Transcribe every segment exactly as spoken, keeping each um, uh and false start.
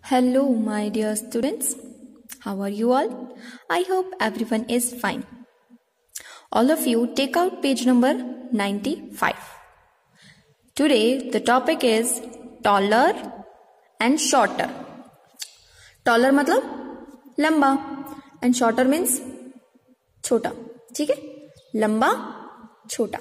Hello, my dear students. How are you all? I hope everyone is fine. All of you take out page number ninety-five. Today, the topic is taller and shorter. Taller मतलब लंबा and shorter means छोटा. ठीक है? लंबा, छोटा.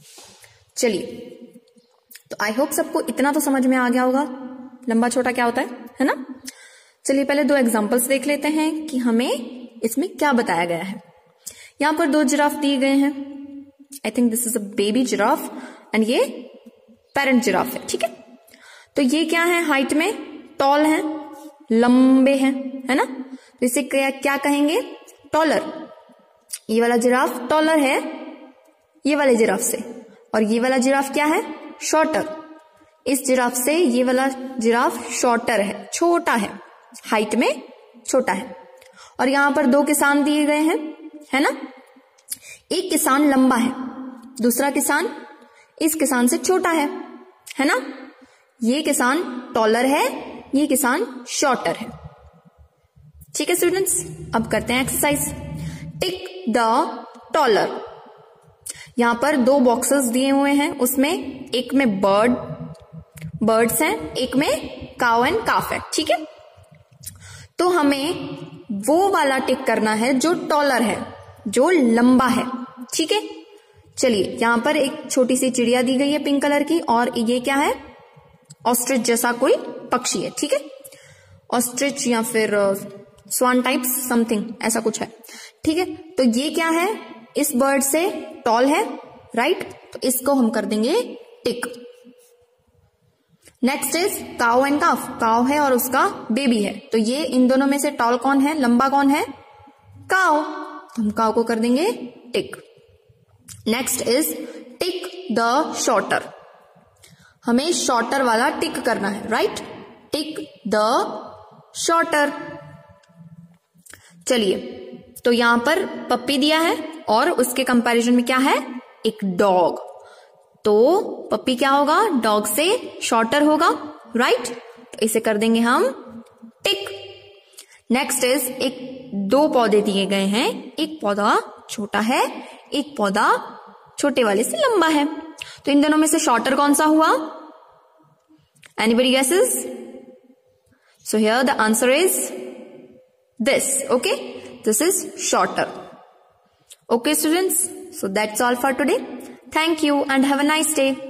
चलिए, तो I hope सबको इतना तो समझ में आ गया होगा लंबा छोटा क्या होता है, है ना? चलिए पहले दो एग्जांपल्स देख लेते हैं कि हमें इसमें क्या बताया गया है. यहां पर दो जिराफ दिए गए हैं. I think this is a baby giraffe and ये पेरेंट जिराफ है. ठीक है, तो ये क्या है, हाइट में टॉल है, लंबे हैं, है ना? तो इसे क्या, क्या कहेंगे? टॉलर. ये वाला जिराफ टॉलर है ये वाले जिराफ से, और ये वाला जिराफ क्या है? शॉर्टर. इस जिराफ से ये वाला जिराफ शॉर्टर है, छोटा है, हाइट में छोटा है. और यहां पर दो किसान दिए गए हैं, है ना? एक किसान लंबा है, दूसरा किसान इस किसान से छोटा है, है ना? ये किसान टॉलर है, ये किसान शॉर्टर है. ठीक है स्टूडेंट्स, अब करते हैं एक्सरसाइज. Tick the taller. यहां पर दो बॉक्सेस दिए हुए हैं, उसमें एक में बर्ड बर्ड्स हैं, एक में काउ एंड काफ है. ठीक है, तो हमें वो वाला टिक करना है जो टॉलर है, जो लंबा है. ठीक है, चलिए यहां पर एक छोटी सी चिड़िया दी गई है पिंक कलर की, और ये क्या है? ऑस्ट्रिच जैसा कोई पक्षी है. ठीक है, ऑस्ट्रिच या फिर स्वान टाइप्स समथिंग ऐसा कुछ है. ठीक है, तो ये क्या है? इस बर्ड से टॉल है, राइट? तो इसको हम कर देंगे tick. Next is cow and calf. Cow है और उसका बेबी है, तो ये इन दोनों में से टॉल कौन है, लंबा कौन है? काउ. तो हम काउ को कर देंगे tick. Next is tick the shorter. हमें शॉर्टर वाला टिक करना है, राइट? Tick the shorter. चलिए, तो यहां पर पप्पी दिया है और उसके कंपैरिजन में क्या है? एक डॉग. तो पप्पी क्या होगा? डॉग से शॉर्टर होगा, राइट? तो इसे कर देंगे हम टिक. नेक्स्ट इज एक दो पौधे दिए गए हैं, एक पौधा छोटा है, एक पौधा छोटे वाले से लंबा है. तो इन दोनों में से शॉर्टर कौन सा हुआ? Anybody guesses? So here the answer is this. Okay, this is shorter. Okay students, so that's all for today. Thank you and have a nice day.